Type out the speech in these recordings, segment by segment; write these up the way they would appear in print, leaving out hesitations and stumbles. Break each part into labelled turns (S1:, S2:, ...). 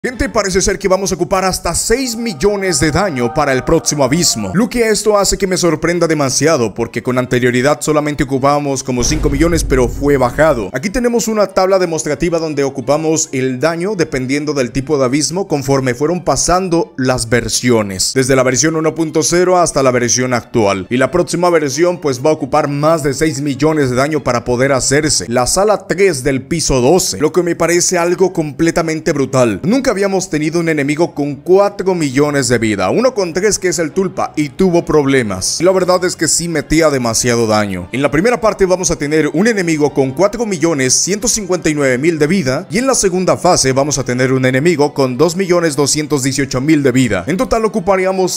S1: Gente, parece ser que vamos a ocupar hasta 6 millones de daño para el próximo abismo. Lo que esto hace que me sorprenda demasiado, porque con anterioridad solamente ocupábamos como 5 millones, pero fue bajado. Aquí tenemos una tabla demostrativa donde ocupamos el daño dependiendo del tipo de abismo conforme fueron pasando las versiones, desde la versión 1.0 hasta la versión actual. Y la próxima versión pues va a ocupar más de 6 millones de daño para poder hacerse. La sala 3 del piso 12, lo que me parece algo completamente brutal. Nunca habíamos tenido un enemigo con 4 millones de vida, uno con 3 que es el Tulpa, y tuvo problemas. Y la verdad es que sí metía demasiado daño. En la primera parte vamos a tener un enemigo con 4.159.000 de vida, y en la segunda fase vamos a tener un enemigo con 2.218.000 de vida. En total ocuparíamos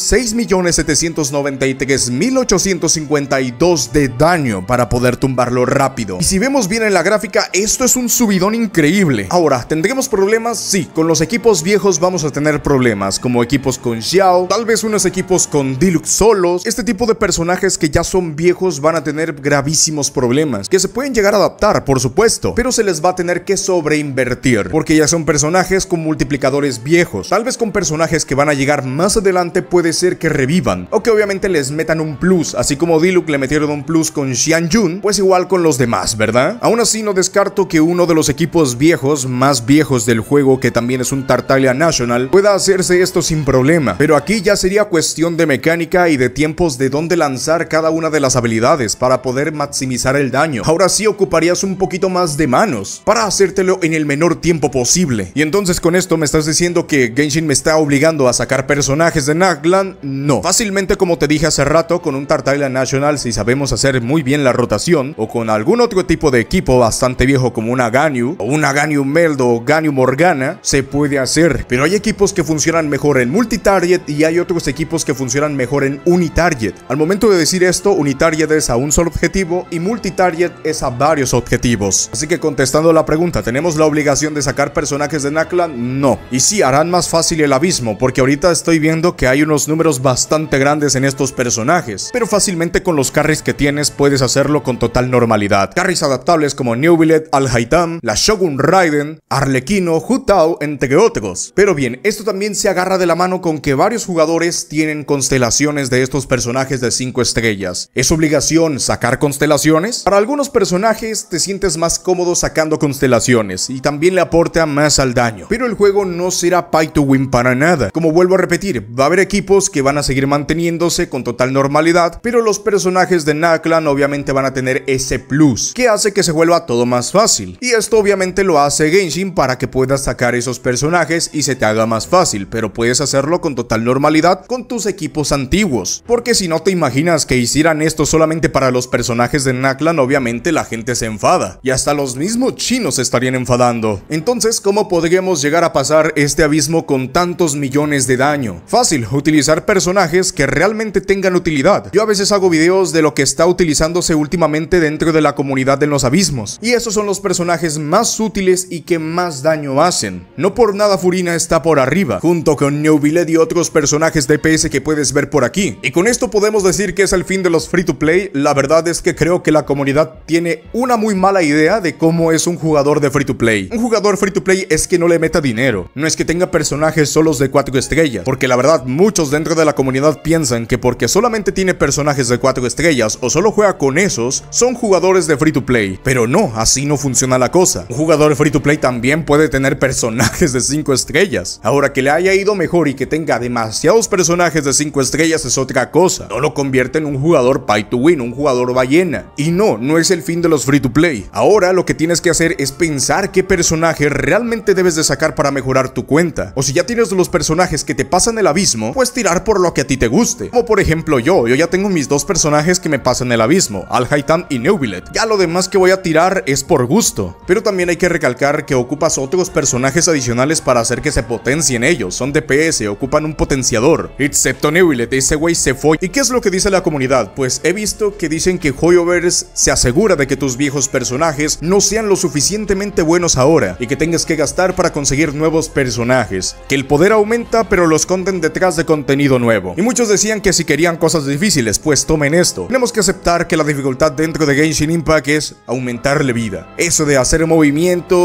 S1: 6.793.852 de daño para poder tumbarlo rápido. Y si vemos bien en la gráfica, esto es un subidón increíble. Ahora, ¿tendremos problemas? Sí, con los equipos viejos vamos a tener problemas, como equipos con Xiao, tal vez unos equipos con Deluxe solos. Este tipo de personajes que ya son viejos van a tener gravísimos problemas, que se pueden llegar a adaptar, por supuesto, pero se les va a tener que sobreinvertir, porque ya son personajes con multiplicadores viejos. Tal vez con personajes que van a llegar más adelante puede ser que revivan, o que obviamente les metan un plus, así como Deluxe le metieron un plus con Xianjun, pues igual con los demás, ¿verdad? Aún así no descarto que uno de los equipos viejos, más viejos del juego, que también es un Tartaglia National, pueda hacerse esto sin problema, pero aquí ya sería cuestión de mecánica y de tiempos de dónde lanzar cada una de las habilidades para poder maximizar el daño. Ahora sí ocuparías un poquito más de manos para hacértelo en el menor tiempo posible. Y entonces con esto me estás diciendo que Genshin me está obligando a sacar personajes de Naclan. No, fácilmente, como te dije hace rato, con un Tartaglia National, si sabemos hacer muy bien la rotación, o con algún otro tipo de equipo bastante viejo como una Ganyu, o una Ganyu Meld o Ganyu Morgana, se puede hacer. Pero hay equipos que funcionan mejor en multitarget y hay otros equipos que funcionan mejor en unitarget. Al momento de decir esto, unitarget es a un solo objetivo y multitarget es a varios objetivos. Así que contestando la pregunta, ¿tenemos la obligación de sacar personajes de Naclan? No. Y sí, harán más fácil el abismo, porque ahorita estoy viendo que hay unos números bastante grandes en estos personajes, pero fácilmente con los carries que tienes puedes hacerlo con total normalidad. Carries adaptables como Neuvillette, Al-Haitam, la Shogun Raiden, Arlequino, Hu Tao, entre otros. Pero bien, esto también se agarra de la mano con que varios jugadores tienen constelaciones de estos personajes de 5 estrellas. ¿Es obligación sacar constelaciones? Para algunos personajes te sientes más cómodo sacando constelaciones y también le aporta más al daño, pero el juego no será pay to win para nada. Como vuelvo a repetir, va a haber equipos que van a seguir manteniéndose con total normalidad, pero los personajes de Naclan obviamente van a tener ese plus que hace que se vuelva todo más fácil, y esto obviamente lo hace Genshin para que puedas sacar esos personajes y se te haga más fácil, pero puedes hacerlo con total normalidad con tus equipos antiguos, porque si no te imaginas que hicieran esto solamente para los personajes de Naclan, obviamente la gente se enfada, y hasta los mismos chinos se estarían enfadando. Entonces, ¿cómo podríamos llegar a pasar este abismo con tantos millones de daño? Fácil, utilizar personajes que realmente tengan utilidad. Yo a veces hago videos de lo que está utilizándose últimamente dentro de la comunidad de los abismos, y esos son los personajes más útiles y que más daño hacen. No por nada Furina está por arriba, junto con Neuvillette y otros personajes de PS que puedes ver por aquí. Y con esto podemos decir que es el fin de los free to play. La verdad es que creo que la comunidad tiene una muy mala idea de cómo es un jugador de free to play. Un jugador free to play es que no le meta dinero, no es que tenga personajes solos de 4 estrellas, porque la verdad muchos dentro de la comunidad piensan que porque solamente tiene personajes de 4 estrellas o solo juega con esos, son jugadores de free to play. Pero no, así no funciona la cosa. Un jugador free to play también puede tener personajes de 5 estrellas. Ahora, que le haya ido mejor y que tenga demasiados personajes de 5 estrellas es otra cosa. No lo convierte en un jugador pay to win, un jugador ballena. Y no, no es el fin de los free to play. Ahora lo que tienes que hacer es pensar qué personaje realmente debes de sacar para mejorar tu cuenta. O si ya tienes los personajes que te pasan el abismo, pues tirar por lo que a ti te guste. Como por ejemplo yo ya tengo mis 2 personajes que me pasan el abismo, Al-Haitam y Neuvillette. Ya lo demás que voy a tirar es por gusto. Pero también hay que recalcar que ocupas otros personajes adicionales para hacer que se potencien ellos. Son DPS, ocupan un potenciador. Excepto Neuvillette, ese güey se fue. ¿Y qué es lo que dice la comunidad? Pues he visto que dicen que Hoyoverse se asegura de que tus viejos personajes no sean lo suficientemente buenos ahora y que tengas que gastar para conseguir nuevos personajes. Que el poder aumenta, pero lo esconden detrás de contenido nuevo. Y muchos decían que si querían cosas difíciles, pues tomen esto. Tenemos que aceptar que la dificultad dentro de Genshin Impact es aumentarle vida. Eso de hacer movimientos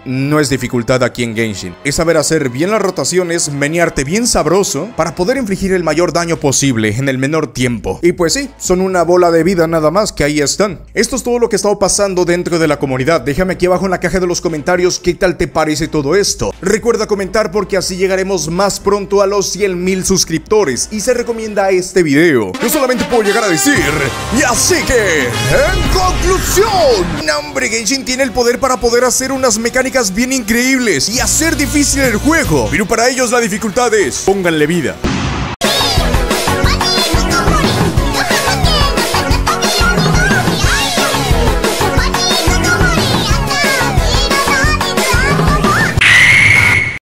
S1: no es dificultad aquí en Genshin. Es saber hacer bien las rotaciones, menearte bien sabroso para poder infligir el mayor daño posible en el menor tiempo. Y pues sí, son una bola de vida nada más, que ahí están. Esto es todo lo que ha estado pasando dentro de la comunidad. Déjame aquí abajo en la caja de los comentarios qué tal te parece todo esto. Recuerda comentar porque así llegaremos más pronto a los 100,000 suscriptores y se recomienda este video. Yo solamente puedo llegar a decir, y así que, en conclusión, no, hombre, Genshin tiene el poder para poder hacer unas mecánicas bien increíbles y hacer difícil el juego, pero para ellos la dificultad es, pónganle vida.